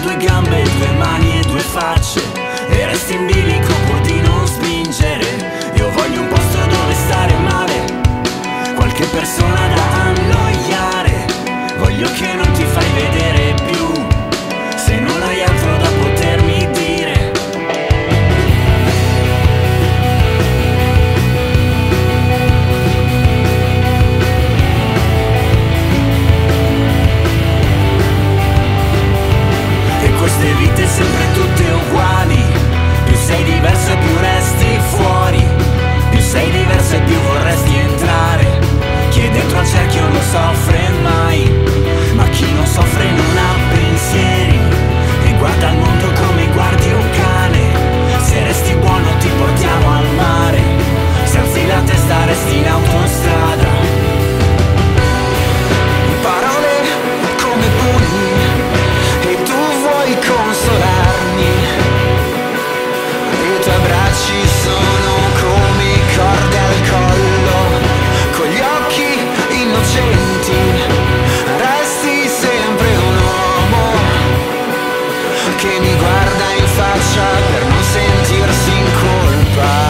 due gambe, due mani e due facce, e resti in bilico pur di non spingere. Io voglio un posto dove stare male, qualche persona da annoiare. Voglio che non ti fai vedere più, se non hai altro da potermi dire. E queste vite sempre tutte uguali, più sei diverso e più resti fuori, più sei diverso e più vorresti entrare. Chi è dentro al cerchio non soffre mai, ma chi non soffre non ha pensieri, e guarda il mondo come guardi un cane. Se resti buono ti portiamo al mare, se alzi la testa resti in autostrada. Parole come pugni e tu vuoi consolarmi, i tuoi bracci sono come corde al collo, con gli occhi innocenti resti sempre un uomo che mi guarda in faccia per non sentirsi in colpa.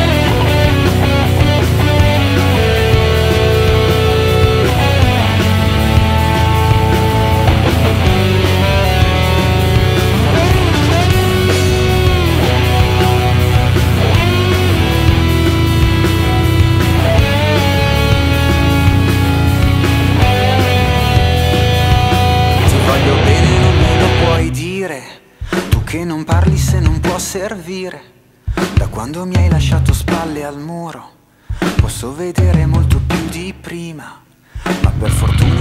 Che non parli se non può servire. Da quando mi hai lasciato spalle al muro posso vedere molto più di prima, ma per fortuna